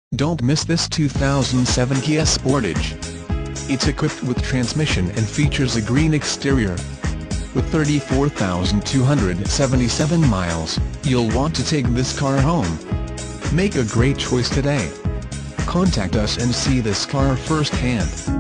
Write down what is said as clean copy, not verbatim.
Don't miss this 2007 Kia Sportage. It's equipped with transmission and features a green exterior. With 34,277 miles, you'll want to take this car home. Make a great choice today. Contact us and see this car firsthand.